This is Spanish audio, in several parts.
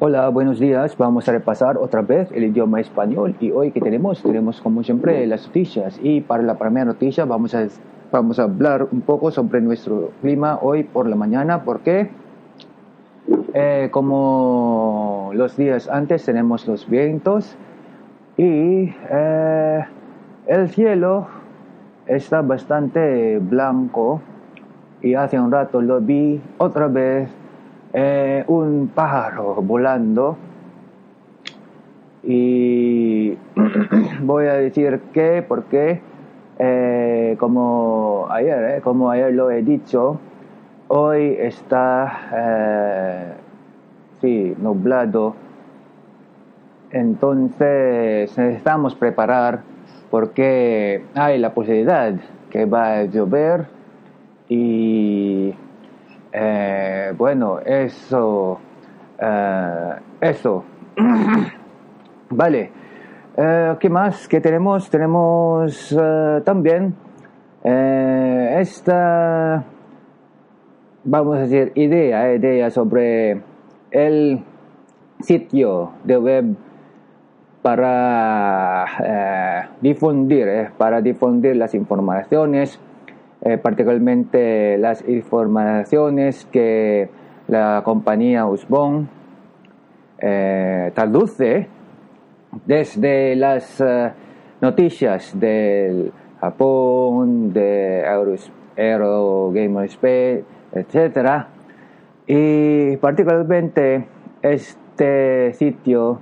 Hola, buenos días. Vamos a repasar otra vez el idioma español y hoy que tenemos como siempre las noticias y para la primera noticia vamos a hablar un poco sobre nuestro clima hoy por la mañana porque como los días antes tenemos los vientos y el cielo está bastante blanco y hace un rato lo vi otra vez un pájaro volando y voy a decir que porque como ayer lo he dicho, hoy está nublado, entonces necesitamos preparar porque hay la posibilidad que va a llover y bueno, eso. Vale. ¿Qué más? ¿Qué tenemos? Tenemos también esta, vamos a decir, idea sobre el sitio de web para difundir las informaciones. Particularmente las informaciones que la compañía Usbon traduce desde las noticias del Japón, de Eurogamer etc. Y particularmente este sitio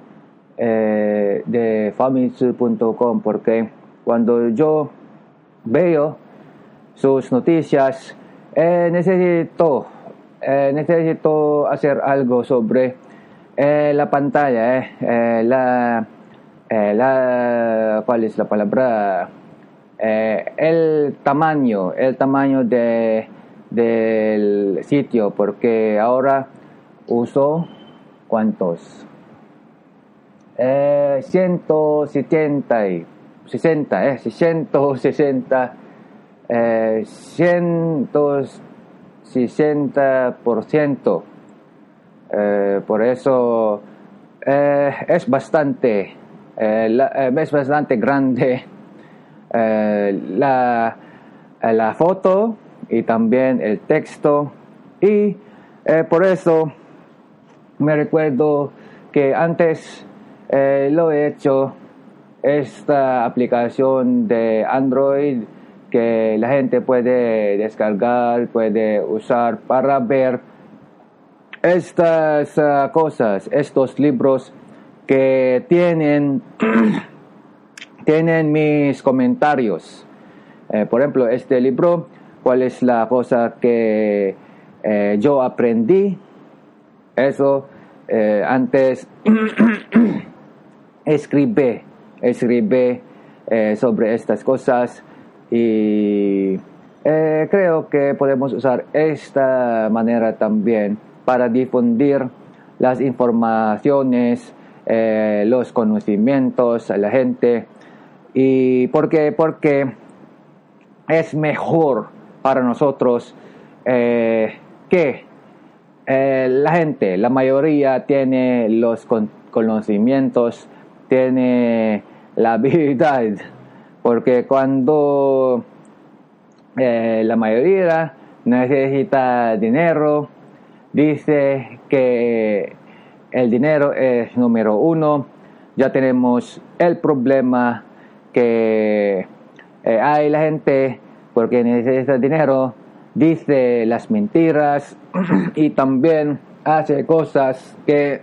de famitsu.com, porque cuando yo veo sus noticias, necesito hacer algo sobre la pantalla, ¿cuál es la palabra? El tamaño del sitio, porque ahora uso ¿cuántos? 160 160%. Por eso es bastante grande la foto y también el texto, y por eso me recuerdo que antes lo he hecho esta aplicación de Android que la gente puede descargar, puede usar para ver estas cosas, estos libros que tienen mis comentarios. Por ejemplo, este libro, ¿cuál es la cosa que yo aprendí? Eso antes escribí sobre estas cosas, y creo que podemos usar esta manera también para difundir las informaciones, los conocimientos a la gente. Y porque es mejor para nosotros que la gente, la mayoría tiene los conocimientos, tiene la habilidad, porque cuando la mayoría necesita dinero, dice que el dinero es número uno. Ya tenemos el problema que hay la gente, porque necesita dinero, dice las mentiras y también hace cosas que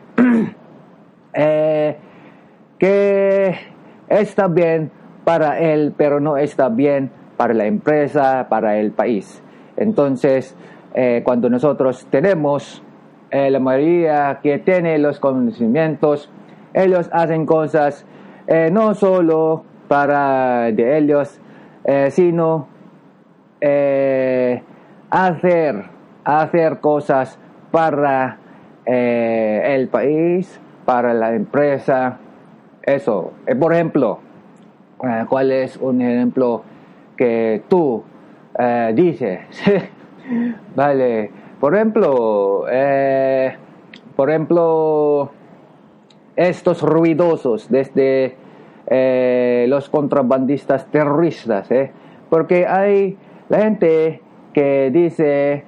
está bien para él, pero no está bien para la empresa, para el país. Entonces, cuando nosotros tenemos la mayoría que tiene los conocimientos, ellos hacen cosas no solo para de ellos, sino hacer cosas para el país, para la empresa. Eso. Por ejemplo, ¿cuál es un ejemplo que tú dices? Vale. Por ejemplo, estos ruidosos, desde los contrabandistas terroristas, porque hay la gente que dice,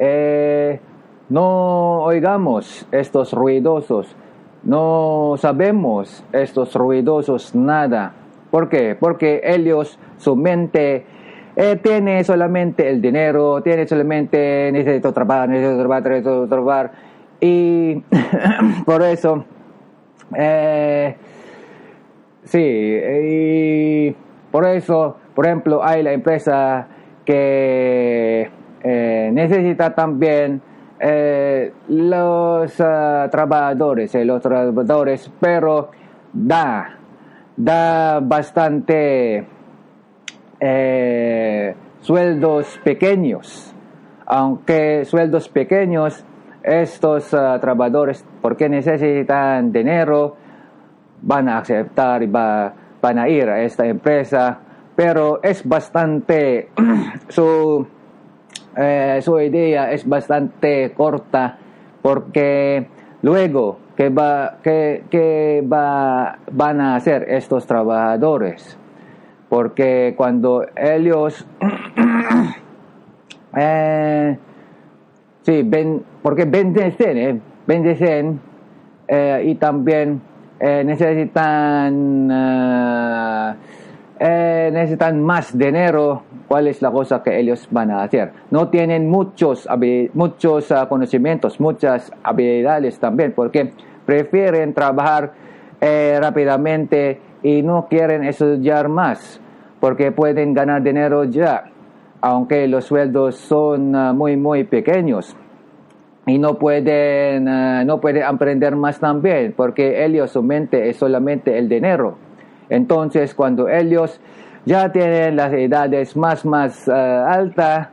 no oigamos estos ruidosos, no sabemos estos ruidosos nada. ¿Por qué? Porque ellos, su mente tiene solamente el dinero, tiene solamente necesito trabajar, y por eso sí, y por eso, por ejemplo, hay la empresa que necesita también los trabajadores, pero da bastante sueldos pequeños, aunque sueldos pequeños, estos trabajadores, porque necesitan dinero, van a aceptar y van a ir a esta empresa, pero es bastante su idea es bastante corta, porque luego ¿qué van a hacer estos trabajadores? Porque cuando ellos sí, porque bendecen y también necesitan más dinero. ¿Cuál es la cosa que ellos van a hacer? No tienen muchos conocimientos, muchas habilidades también, porque prefieren trabajar rápidamente y no quieren estudiar más, porque pueden ganar dinero ya, aunque los sueldos son muy pequeños. Y no pueden aprender más también, porque ellos, su mente es solamente el dinero. Entonces, cuando ellos ya tienen las edades más altas,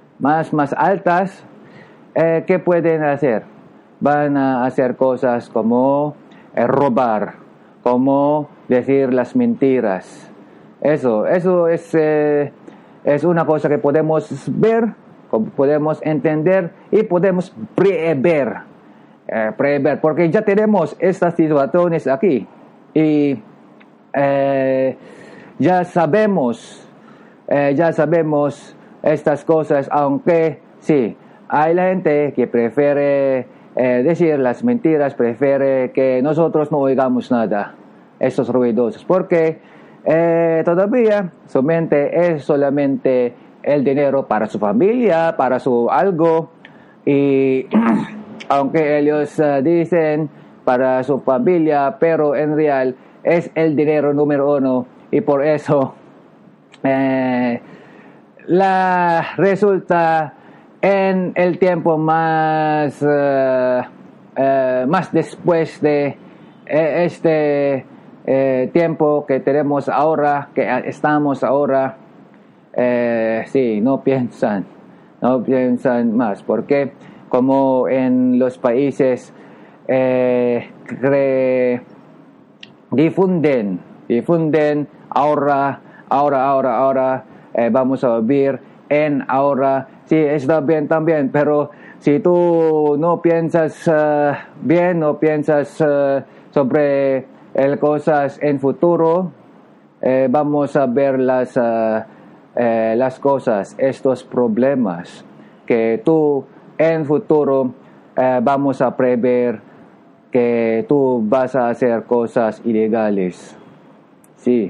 ¿qué pueden hacer? Van a hacer cosas como robar, como decir las mentiras. Eso es una cosa que podemos ver, podemos entender y podemos prever, porque ya tenemos estas situaciones aquí y ya sabemos estas cosas, aunque sí, hay la gente que prefiere decir las mentiras, prefiere que nosotros no oigamos nada, estos ruidosos, porque todavía su mente es solamente el dinero para su familia, para su algo, y aunque ellos dicen para su familia, pero en real es el dinero número uno, y por eso resulta en el tiempo más después de este tiempo que tenemos ahora, que estamos ahora, sí, no piensan más, porque como en los países difunden ahora, vamos a vivir en ahora. Sí, está bien también, pero si tú no piensas bien, no piensas sobre cosas en futuro, vamos a ver las cosas, estos problemas que tú en futuro vamos a prever que tú vas a hacer cosas ilegales. Sí.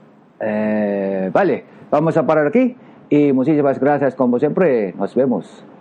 Vale, vamos a parar aquí y muchísimas gracias como siempre. Nos vemos.